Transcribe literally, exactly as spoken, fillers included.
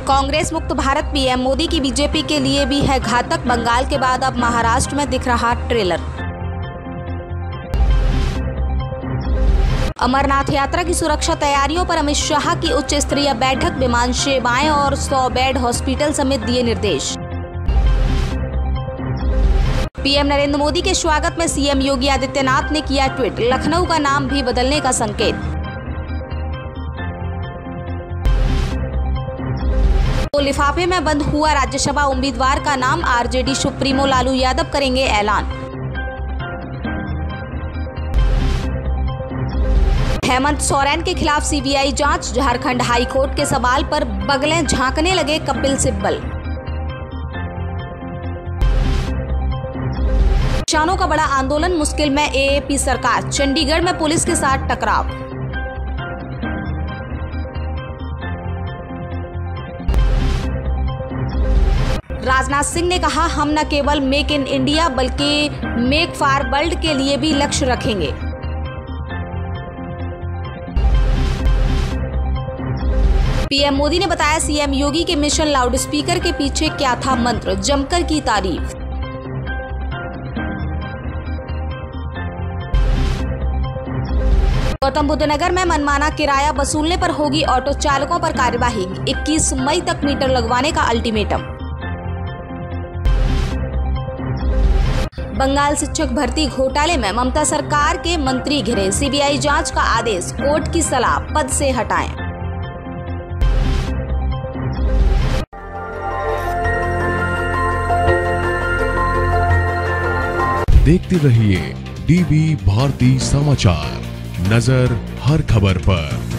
कांग्रेस मुक्त भारत पीएम मोदी की बीजेपी के लिए भी है घातक। बंगाल के बाद अब महाराष्ट्र में दिख रहा ट्रेलर। अमरनाथ यात्रा की सुरक्षा तैयारियों पर अमित शाह की उच्च स्तरीय बैठक। विमान सेवाएं और सौ बेड हॉस्पिटल समेत दिए निर्देश। पीएम नरेंद्र मोदी के स्वागत में सीएम योगी आदित्यनाथ ने किया ट्वीट। लखनऊ का नाम भी बदलने का संकेत। तो लिफाफे में बंद हुआ राज्यसभा उम्मीदवार का नाम। आरजेडी सुप्रीमो लालू यादव करेंगे ऐलान। हेमंत सोरेन के खिलाफ सीबीआई जांच। झारखंड हाई कोर्ट के सवाल पर बगलें झांकने लगे कपिल सिब्बल। किसानों का बड़ा आंदोलन, मुश्किल में एएपी सरकार। चंडीगढ़ में पुलिस के साथ टकराव। राजनाथ सिंह ने कहा, हम न केवल मेक इन इंडिया बल्कि मेक फॉर वर्ल्ड के लिए भी लक्ष्य रखेंगे। पीएम मोदी ने बताया सीएम योगी के मिशन लाउडस्पीकर के पीछे क्या था मंत्र। जमकर की तारीफ। गौतम बुद्ध नगर में मनमाना किराया वसूलने पर होगी ऑटो चालकों पर कार्यवाही। इक्कीस मई तक मीटर लगवाने का अल्टीमेटम। बंगाल शिक्षक भर्ती घोटाले में ममता सरकार के मंत्री घिरे। सीबीआई जांच का आदेश। कोर्ट की सलाह, पद से हटाएं। देखते रहिए डीवी भारती समाचार, नजर हर खबर पर।